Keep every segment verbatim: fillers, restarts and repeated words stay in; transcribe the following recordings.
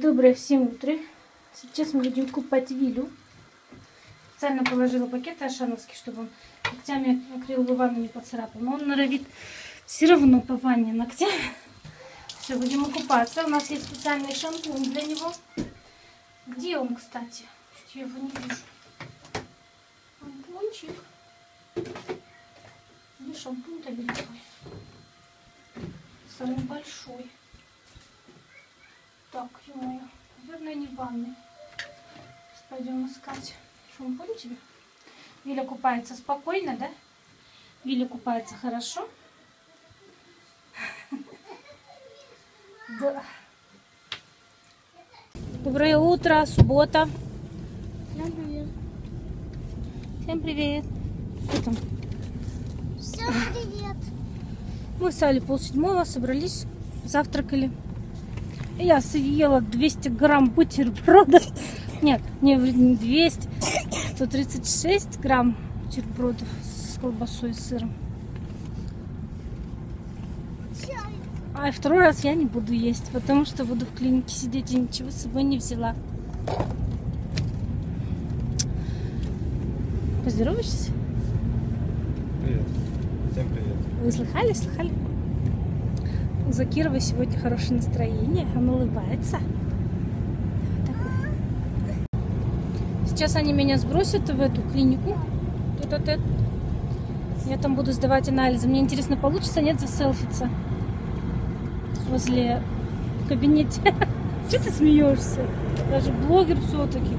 Доброе всем утро. Сейчас мы будем купать Вилю. Специально положила пакет ашановский, чтобы он ногтями акриловую ванну не поцарапал. Но он норовит все равно по ванне ногтями. Все, будем купаться. У нас есть специальный шампунь для него. Где он, кстати? Я его не вижу. Шампунчик. Где шампунь-то великий? Самый большой. Так, ё-моё, наверное, не в ванной. Сейчас пойдем искать шампунь тебе. Виля купается спокойно, да? Виля купается хорошо. Да. Доброе утро, суббота. Всем привет. Всем привет. Что там? Всем привет. Мы с Али полседьмого собрались, завтракали. Я съела двести грамм бутербродов. Нет, не двести. сто тридцать шесть грамм бутербродов с колбасой и сыром. А второй раз я не буду есть, потому что буду в клинике сидеть и ничего с собой не взяла. Поздороваешься? Привет. Всем привет. Вы слыхали? Слыхали? У Закирова сегодня хорошее настроение, он улыбается. Так. Сейчас они меня сбросят в эту клинику. Тет-а-тет. Я там буду сдавать анализы. Мне интересно, получится, нет, заселфиться возле в кабинете. Что ты смеешься? Даже блогер все-таки.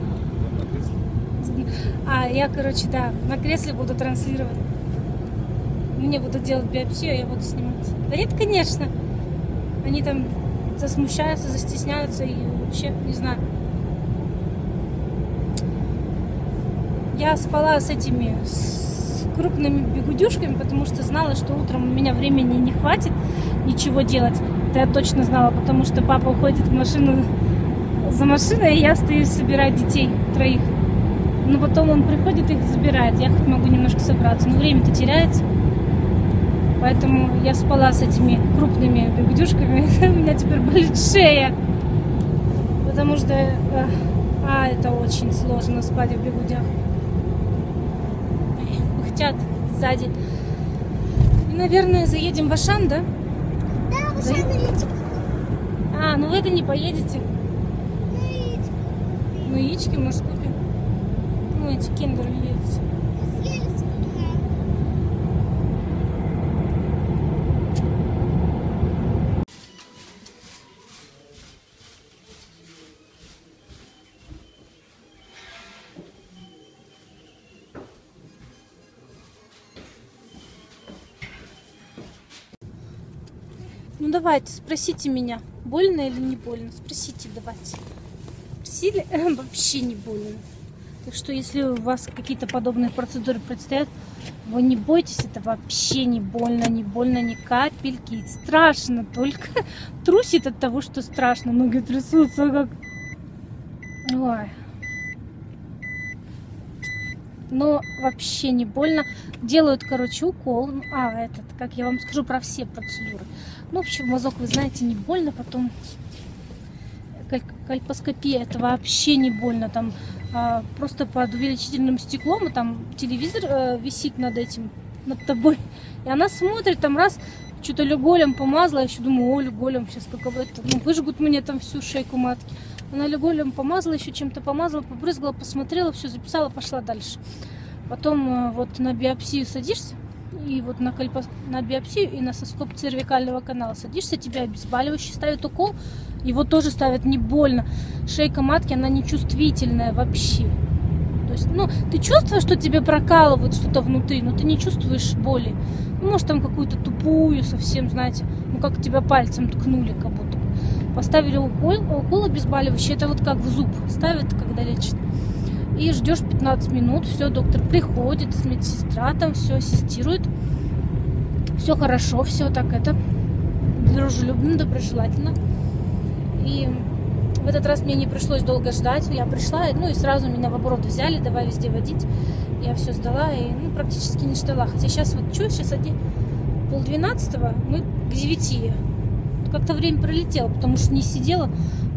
А, я, короче, да, на кресле буду транслировать. Мне будут делать биопсию, а я буду снимать. Да нет, конечно. Они там засмущаются, застесняются и вообще, не знаю. Я спала с этими, с крупными бегудюшками, потому что знала, что утром у меня времени не хватит ничего делать. Это я точно знала, потому что папа уходит в машину за машиной, и я остаюсь собирать детей, троих. Но потом он приходит и их забирает. Я хоть могу немножко собраться, но время-то теряется. Поэтому я спала с этими крупными бегудюшками. У меня теперь болит шея. Потому что а, это очень сложно спать в бегудях. Пыхтят сзади. И, наверное, заедем в Ашан, да? Да, в Ашан едем. А, ну вы это не поедете. На яичко. Ну, яички, может, купим. Ну, эти киндеры едете. Съели сколько? Ну давайте, спросите меня, больно или не больно. Спросите, давайте. Спросили? Вообще не больно. Так что, если у вас какие-то подобные процедуры предстоят, вы не бойтесь, это вообще не больно, не больно ни капельки. Страшно, только трусит от того, что страшно. Ноги трясутся, как... Ой. Но вообще не больно. Делают, короче, укол. А, этот, как я вам скажу про все процедуры. Ну, в общем, мазок, вы знаете, не больно. Потом кальпоскопия, это вообще не больно. Там а, просто под увеличительным стеклом, и там телевизор а, висит над этим, над тобой. И она смотрит, там раз, что-то люголем помазала. Я еще думаю, о, люголем, сейчас каково это. Ну, выжгут мне там всю шейку матки. Она люголем помазала, еще чем-то помазала, побрызгала, посмотрела, все записала, пошла дальше. Потом вот на биопсию садишься, и вот на, кальпос... на биопсию и на соскоб цервикального канала садишься, тебя обезболивающий ставят укол, его тоже ставят не больно. Шейка матки, она нечувствительная вообще. То есть, ну, ты чувствуешь, что тебе прокалывают что-то внутри, но ты не чувствуешь боли. Ну, может, там какую-то тупую совсем, знаете, ну, как тебя пальцем ткнули, как будто. Поставили укол, укол обезболивающий, это вот как в зуб ставят, когда лечат. И ждешь пятнадцать минут, все, доктор приходит, медсестра там все ассистирует. Все хорошо, все так это, дружелюбно, доброжелательно. И в этот раз мне не пришлось долго ждать, я пришла, ну и сразу меня в оборот взяли, давай везде водить. Я все сдала и ну, практически не ждала. Хотя сейчас вот что, сейчас один, полдвенадцатого, мы к девяти. Как-то время пролетело, потому что не сидела,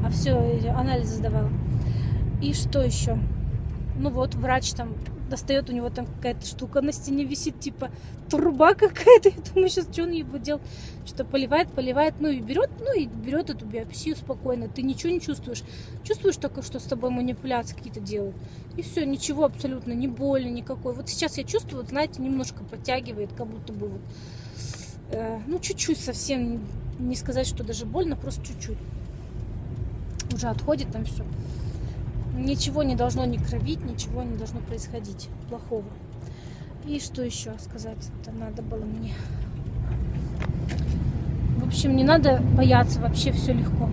а все анализы сдавала. И что еще? Ну вот, врач там достает, у него там какая-то штука на стене висит, типа труба какая-то. Я думаю, сейчас что он ей будет делать? Что-то поливает, поливает, ну и берет, ну и берет эту биопсию спокойно. Ты ничего не чувствуешь. Чувствуешь только, что с тобой манипуляции какие-то делают. И все, ничего абсолютно, ни боли никакой. Вот сейчас я чувствую, вот, знаете, немножко подтягивает, как будто бы вот, э, ну чуть-чуть совсем, не сказать, что даже больно, просто чуть-чуть. Уже отходит там все. Ничего не должно не кровить, ничего не должно происходить плохого. И что еще сказать-то надо было мне? В общем, не надо бояться, вообще все легко.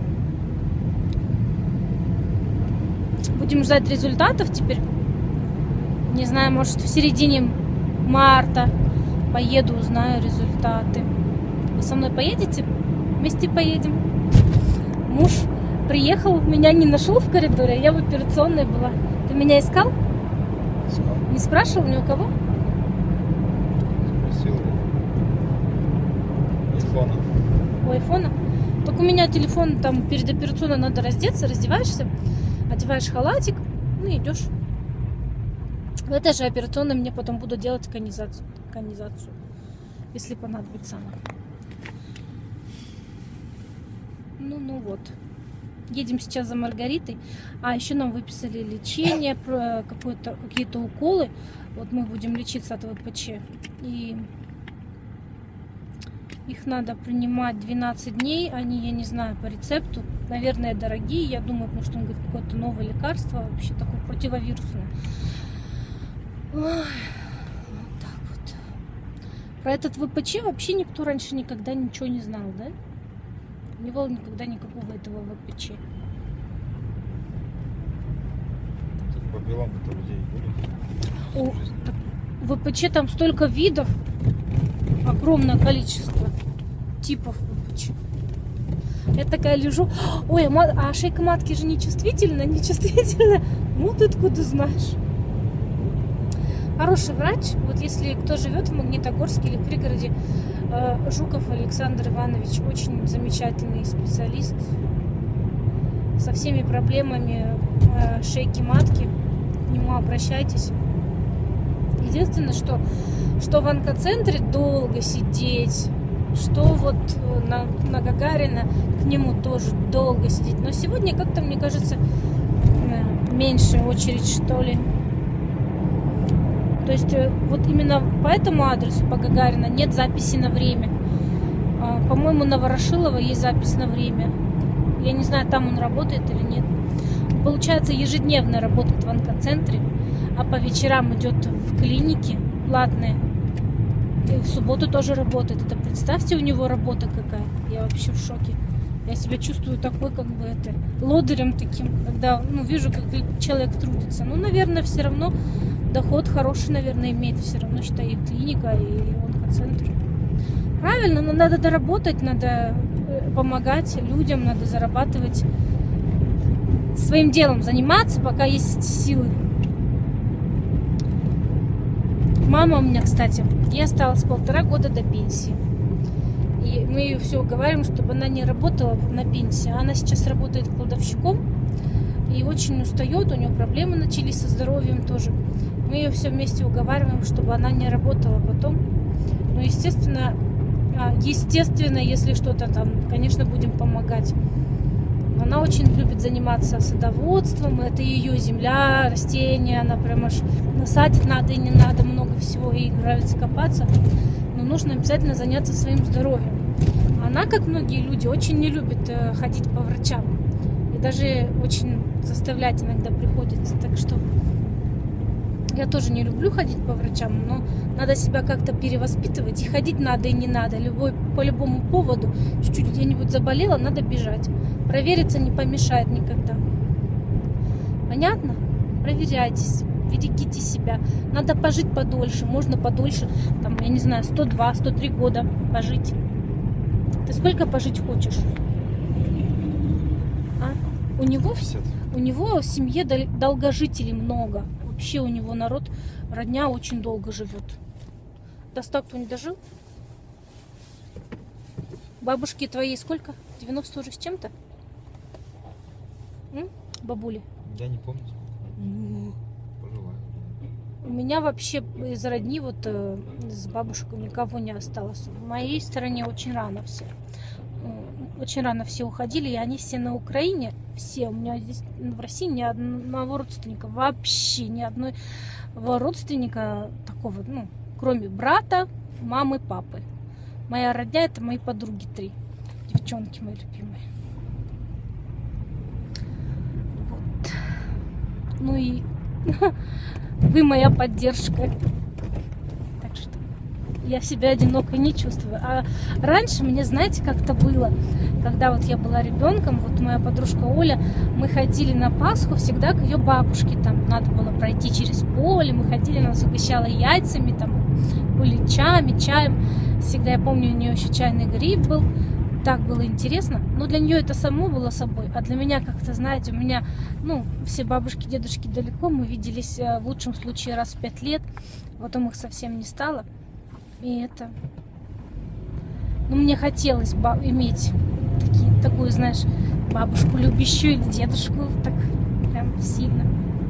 Будем ждать результатов теперь. Не знаю, может в середине марта поеду, узнаю результаты. Вы со мной поедете? Вместе поедем. Муж приехал, меня не нашел в коридоре, я в операционной была. Ты меня искал? Искал. Не спрашивал ни у кого? Спросил. Айфона. У айфона? Только у меня телефон, там перед операционной надо раздеться, раздеваешься, одеваешь халатик, ну и идешь. В этой же операционной мне потом будут делать конизацию, конизацию, если понадобится она. Ну, ну вот. Едем сейчас за Маргаритой. А еще нам выписали лечение, какие-то уколы. Вот мы будем лечиться от ВПЧ. И их надо принимать двенадцать дней. Они, я не знаю, по рецепту. Наверное, дорогие. Я думаю, потому что он говорит, какое-то новое лекарство. Вообще такое противовирусное. Ой, вот так вот. Про этот ВПЧ вообще никто раньше никогда ничего не знал, да? Не было никогда никакого этого ВПЧ. Так по белам-то людей будет. О, ВПЧ там столько видов, огромное количество типов ВПЧ. Я такая лежу, ой, а шейка матки же не чувствительна, не чувствительна. Ну ты откуда знаешь? Хороший врач, вот если кто живет в Магнитогорске или в пригороде, Жуков Александр Иванович, очень замечательный специалист со всеми проблемами шейки матки, к нему обращайтесь. Единственное, что, что в онкоцентре долго сидеть, что вот на, на Гагарина к нему тоже долго сидеть. Но сегодня как-то, мне кажется, меньше очередь, что ли. То есть вот именно по этому адресу, по Гагарина, нет записи на время. По-моему, на Ворошилова есть запись на время. Я не знаю, там он работает или нет. Получается, ежедневно работает в онкоцентре, а по вечерам идет в клинике платные. И в субботу тоже работает. Это представьте, у него работа какая. Я вообще в шоке. Я себя чувствую такой, как бы это, лодырем таким, когда, ну, вижу, как человек трудится. Ну, наверное, все равно доход хороший, наверное, имеет. Все равно, считай, и клиника, и онкоцентр. Правильно, но надо доработать, надо помогать людям, надо зарабатывать, своим делом заниматься, пока есть силы. Мама у меня, кстати, ей осталось полтора года до пенсии. И мы ее все уговариваем, чтобы она не работала на пенсии. Она сейчас работает кладовщиком и очень устает, у нее проблемы начались со здоровьем тоже. Мы ее все вместе уговариваем, чтобы она не работала потом. Но, естественно, естественно, если что-то там, конечно, будем помогать. Она очень любит заниматься садоводством, это ее земля, растения, она прям аж насадить надо и не надо, много всего, ей нравится копаться. Но нужно обязательно заняться своим здоровьем. Она, как многие люди, очень не любит ходить по врачам. И даже очень заставлять иногда приходится. Так что я тоже не люблю ходить по врачам, но надо себя как-то перевоспитывать. И ходить надо и не надо. Любой, по любому поводу, чуть-чуть где-нибудь заболела, надо бежать. Провериться не помешает никогда. Понятно? Проверяйтесь. Берегите себя. Надо пожить подольше. Можно подольше, там, я не знаю, сто два - сто три года пожить. Ты сколько пожить хочешь? А? У него, у него в семье долгожителей много. Вообще у него народ, родня очень долго живет. До ста кто не дожил? Бабушки твоей сколько? девяносто уже с чем-то? М? Бабули. Я не помню. Пожелаю. У меня вообще из родни, вот э, с бабушкой никого не осталось. В моей стороне очень рано все. Э, Очень рано все уходили, и они все на Украине. Все. У меня здесь в России ни одного родственника. Вообще ни одного родственника такого, ну, кроме брата, мамы, папы. Моя родня — это мои подруги три. Девчонки мои любимые. Вот. Ну и вы моя поддержка. Так что я себя одинокой не чувствую. А раньше мне, знаете, как-то было, когда вот я была ребенком, вот моя подружка Оля, мы ходили на Пасху всегда к ее бабушке. Там надо было пройти через поле, мы ходили, она нас угощала яйцами, там, куличами, чаем. Всегда, я помню, у нее еще чайный гриб был. Так было интересно. Но для нее это само было собой. А для меня как-то, знаете, у меня, ну, все бабушки, дедушки далеко. Мы виделись в лучшем случае раз в пять лет. Потом их совсем не стало. И это... Ну, мне хотелось бы иметь такие, такую, знаешь, бабушку любящую или дедушку. Так прям сильно.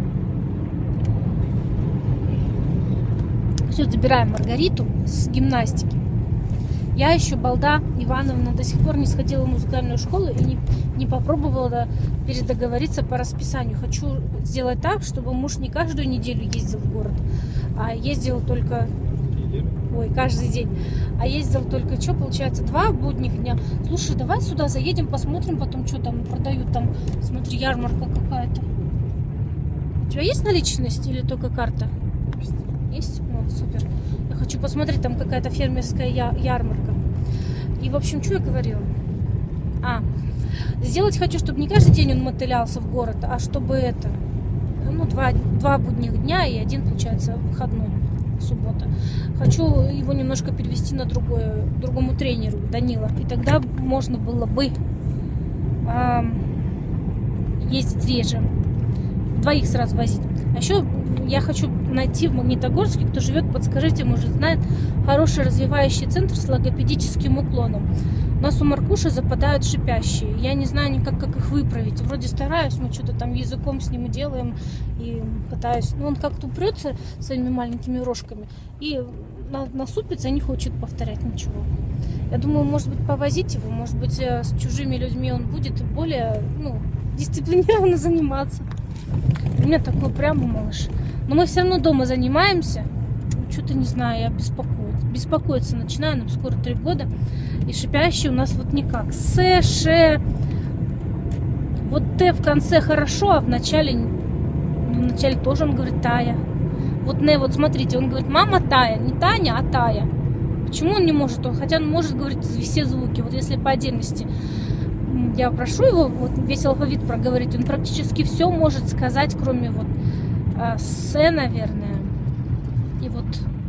Все, забираем Маргариту с гимнастики. Я еще, балда Ивановна, до сих пор не сходила в музыкальную школу и не, не попробовала передоговориться по расписанию. Хочу сделать так, чтобы муж не каждую неделю ездил в город, а ездил только... Ой, каждый день. А ездил только, что, получается, два будних дня. Слушай, давай сюда заедем, посмотрим потом, что там продают. Там, смотри, ярмарка какая-то. У тебя есть наличность или только карта? Есть? О, супер. Я хочу посмотреть, там какая-то фермерская я- ярмарка. И, в общем, что я говорила? А, сделать хочу, чтобы не каждый день он мотылялся в город, а чтобы это, ну, два, два будних дня и один, получается, выходной, суббота. Хочу его немножко перевести на другое, другому тренеру, Данила. И тогда можно было бы а, ездить реже. Двоих сразу возить. А еще я хочу найти в Магнитогорске, кто живет, подскажите, может, знает, хороший развивающий центр с логопедическим уклоном. У нас у Маркуши западают шипящие. Я не знаю никак, как их выправить. Вроде стараюсь, мы что-то там языком с ним делаем и пытаюсь. Но он как-то упрется своими маленькими рожками и насупится и не хочет повторять ничего. Я думаю, может быть, повозить его, может быть, с чужими людьми он будет более, ну, дисциплинированно заниматься. У меня такой упрямый малыш. Но мы все равно дома занимаемся. Что-то не знаю, я беспокоюсь. Беспокоиться начинаю, нам скоро три года. И шипящий у нас вот никак. С, Ш. Вот Т в конце хорошо, а в начале... Ну, в начале тоже он говорит Тая. Вот Не, вот смотрите, он говорит мама Тая. Не Таня, а Тая. Почему он не может? Он, хотя он может говорить все звуки. Вот если по отдельности... Я прошу его вот, весь алфавит проговорить. Он практически все может сказать, кроме вот э, С, наверное. И вот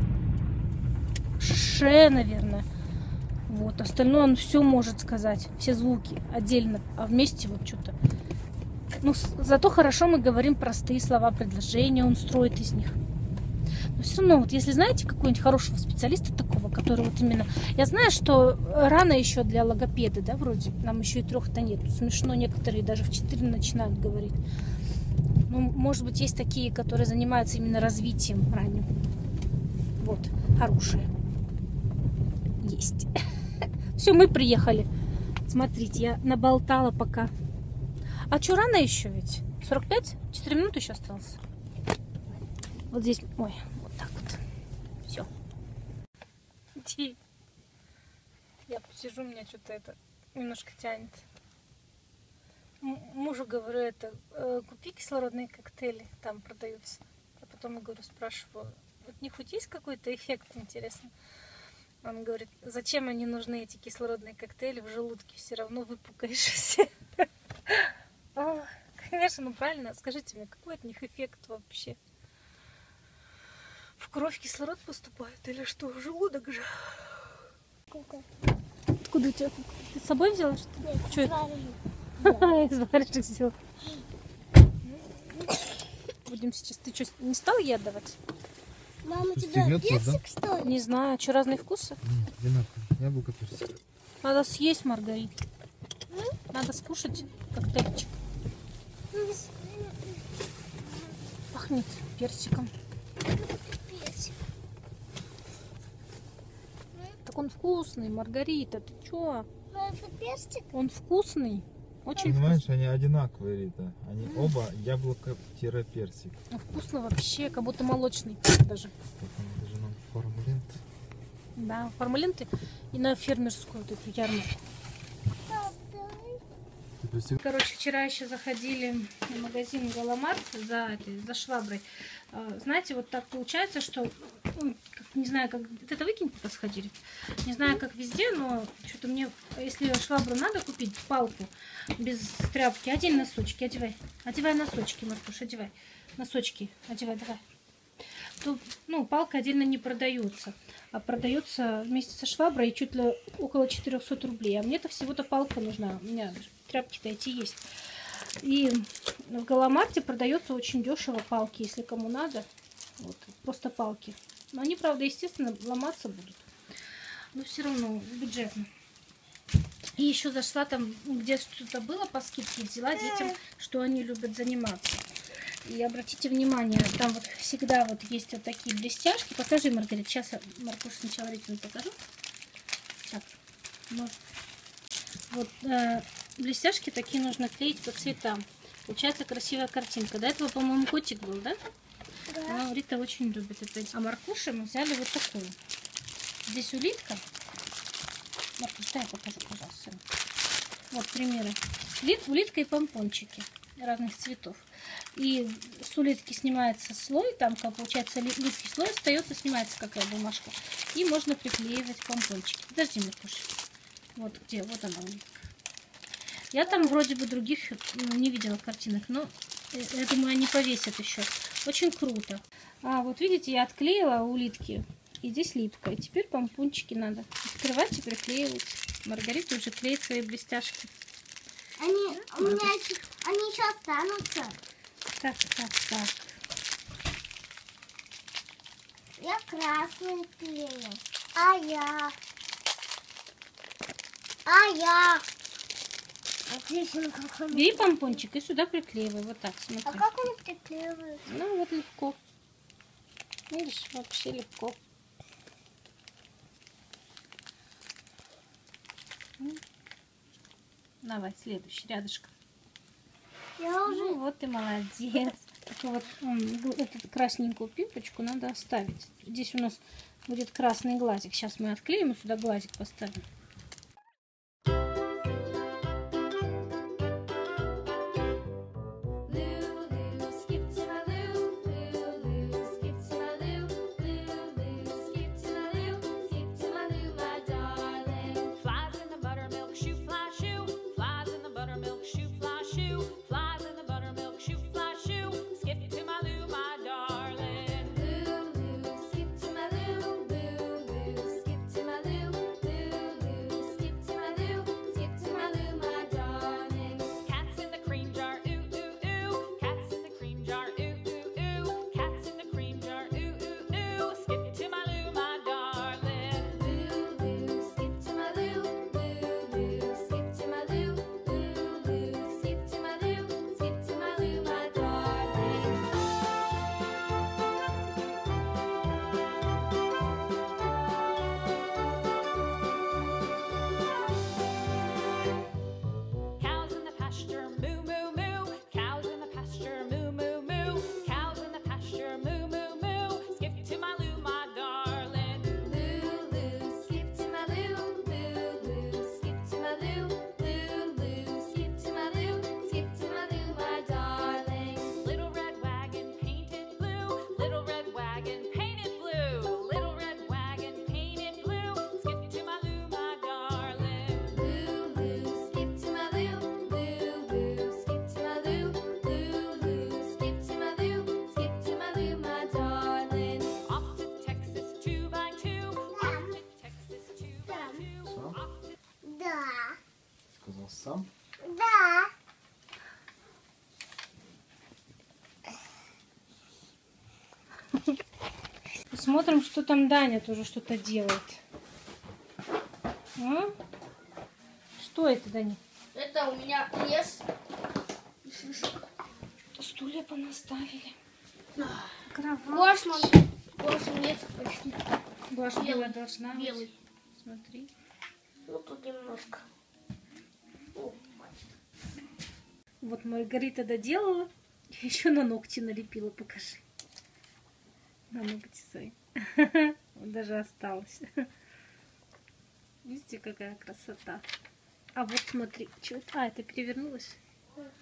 Ш, наверное. Вот. Остальное он все может сказать. Все звуки отдельно. А вместе вот что-то. Ну, с, зато хорошо мы говорим простые слова, предложения. Он строит из них. Но все равно, вот если знаете какого-нибудь хорошего специалиста такого, который вот именно... Я знаю, что рано еще для логопеда, да, вроде. Нам еще и трех-то нет. Смешно, некоторые даже в четыре начинают говорить. Ну, может быть, есть такие, которые занимаются именно развитием ранним. Вот, хорошие. Есть. Все, мы приехали. Смотрите, я наболтала пока. А что, рано еще ведь? сорок пять? четыре минуты еще осталось. Вот здесь... Ой, вот так вот. Все. Иди. Я посижу, меня что-то это немножко тянет. М- мужу говорю, это, э, купи кислородные коктейли, там продаются. А потом я говорю, спрашиваю, вот у них хоть есть какой-то эффект, интересно? Он говорит, зачем они нужны, эти кислородные коктейли, в желудке все равно выпукаешься. Конечно, ну правильно, скажите мне, какой от них эффект вообще? В кровь кислород поступает или что? В желудок же. Кука. Откуда у тебя? Ты с собой взяла что ли? Нет, Что это? сварили. Из варежек сделала. Будем сейчас. Ты что, не стал ей отдавать? Мама, у тебя Стегнется, персик, да? что ли? Не знаю. Что, разные вкусы? Одинаково. Яблоко, персик. Надо съесть, Маргарит. Надо скушать коктейльчик. Ну, без- Пахнет персиком. персик. Так он вкусный, Маргарита, ты чё? Ну, это персик? Он вкусный. Очень Понимаешь, они одинаковые, Рита. Они оба яблоко-персик. вкусно. Вкусно вообще, как будто молочный даже. Так, он даже нам формулент. Да, формуленты и на фермерскую вот эту ярмарку. Ты представь- Короче, вчера еще заходили в магазин Галамарт за, этой, за шваброй. А, знаете, вот так получается, что, ну, как, не знаю, как это выкинь, пока сходили. Не знаю, как везде, но что-то мне, если швабру надо купить, палку без тряпки, одень носочки, одевай. Одевай носочки, Маркуш, одевай. Носочки, одевай, давай. То, ну, палка отдельно не продается, а продается вместе со шваброй чуть ли около четырёхсот рублей. А мне-то всего-то палка нужна. У меня тряпки-то эти есть. И в Галамарте продается очень дешево палки, если кому надо. Вот, просто палки. Но они, правда, естественно, ломаться будут. Но все равно бюджетно. И еще зашла там, где что-то было по скидке, взяла детям, что они любят заниматься. И обратите внимание, там вот всегда вот есть вот такие блестяшки. Покажи, Маргарита. Сейчас я, Маркуш, сначала Ритину покажу. Так, ну, вот э, блестяшки такие нужно клеить по цветам. Получается красивая картинка. До этого, по-моему, котик был, да? Да. Но Рита очень любит это. А Маркуша мы взяли вот такую. Здесь улитка. Маркуш, дай я покажу, пожалуйста. Вот примеры. Улитка и помпончики разных цветов. И с улитки снимается слой, там, как получается, улитки слой остается, снимается какая бумажка. И можно приклеивать помпончики. Подожди, Маркуш. Вот где, вот она улитка. Я там вроде бы других ну, не видела картинок, но я думаю, они повесят еще. Очень круто. А вот видите, я отклеила улитки, и здесь липкая. Теперь помпончики надо открывать и приклеивать. Маргарита уже клеит свои блестяшки. Они, у меня еще, они еще останутся. Так, так, так. Я красный клею. А я. А я. Отлично, как он. Бери помпончик и сюда приклеивай. Вот так, смотри. А как он приклеивается? Ну вот легко. Видишь, вообще легко. Давай, следующий, рядышком. Я уже. Ну, вот ты молодец. Только вот м, эту красненькую пипочку надо оставить. Здесь у нас будет красный глазик. Сейчас мы отклеим и сюда глазик поставим. Сам? Да. Посмотрим, что там Даня тоже что-то делает. А? Что это, Даня? Это у меня лес и шишек. Стулья понаставили. Кровать. Башман. Башман есть почти. Глаш Белый. белая должна быть. Белый. Смотри. Ну тут немножко. О, Вот Маргарита доделала. Еще на ногти налепила. Покажи. На ногти свои. Даже осталось. Видите, какая красота. А вот смотри. Что это? А, это перевернулось.